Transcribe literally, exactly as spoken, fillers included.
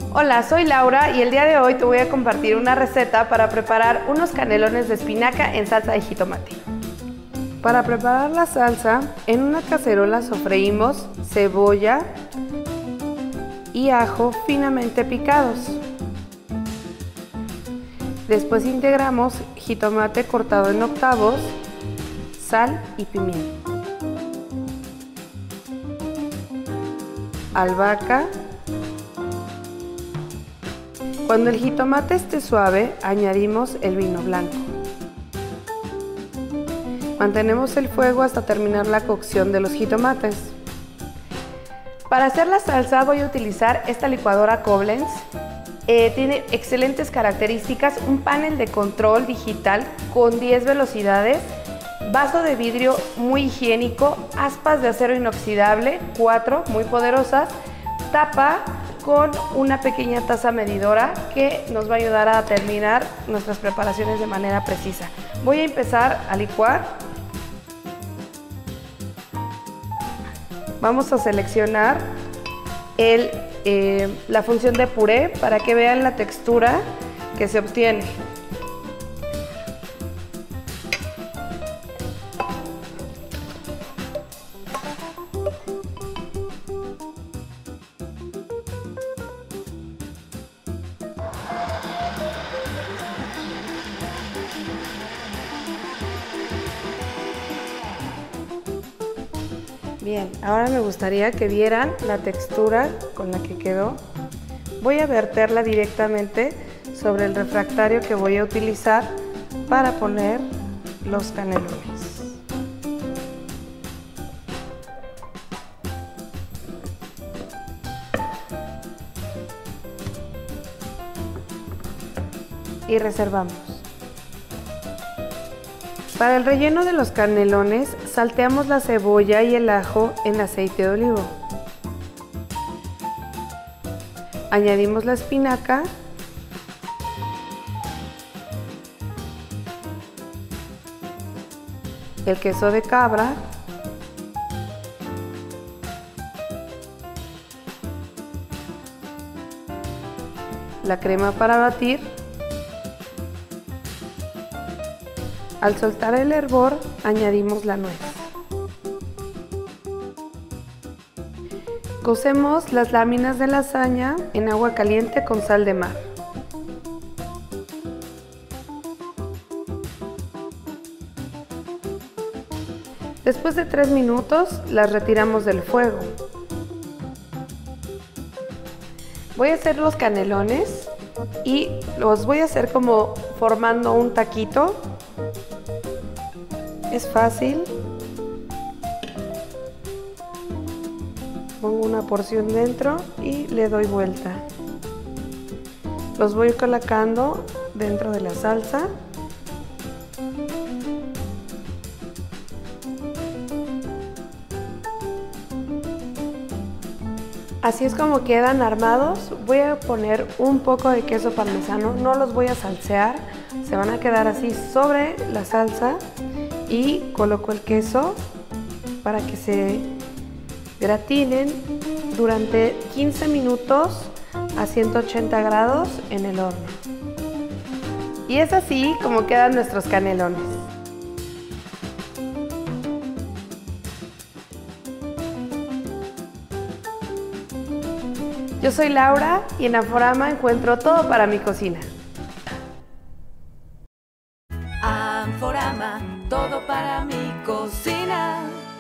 Hola, soy Laura y el día de hoy te voy a compartir una receta para preparar unos canelones de espinaca en salsa de jitomate. Para preparar la salsa, en una cacerola sofreímos cebolla y ajo finamente picados. Después integramos jitomate cortado en octavos, sal y pimienta, albahaca. Cuando el jitomate esté suave, añadimos el vino blanco. Mantenemos el fuego hasta terminar la cocción de los jitomates. Para hacer la salsa voy a utilizar esta licuadora Koblenz. Eh, tiene excelentes características, un panel de control digital con diez velocidades, vaso de vidrio muy higiénico, aspas de acero inoxidable, cuatro muy poderosas, tapa con una pequeña taza medidora que nos va a ayudar a terminar nuestras preparaciones de manera precisa. Voy a empezar a licuar. Vamos a seleccionar el, eh, la función de puré para que vean la textura que se obtiene. Bien, ahora me gustaría que vieran la textura con la que quedó. Voy a verterla directamente sobre el refractario que voy a utilizar para poner los canelones. Y reservamos. Para el relleno de los canelones, salteamos la cebolla y el ajo en aceite de olivo. Añadimos la espinaca, el queso de cabra, la crema para batir. Al soltar el hervor, añadimos la nuez. Cocemos las láminas de lasaña en agua caliente con sal de mar. Después de tres minutos, las retiramos del fuego. Voy a hacer los canelones y los voy a hacer como formando un taquito. Es fácil. Pongo una porción dentro y le doy vuelta. Los voy colocando dentro de la salsa. Así es como quedan armados. Voy a poner un poco de queso parmesano, no los voy a salsear, se van a quedar así sobre la salsa. Y coloco el queso para que se gratinen durante quince minutos a ciento ochenta grados en el horno. Y es así como quedan nuestros canelones. Yo soy Laura y en Anforama encuentro todo para mi cocina. Anforama, todo para mi cocina.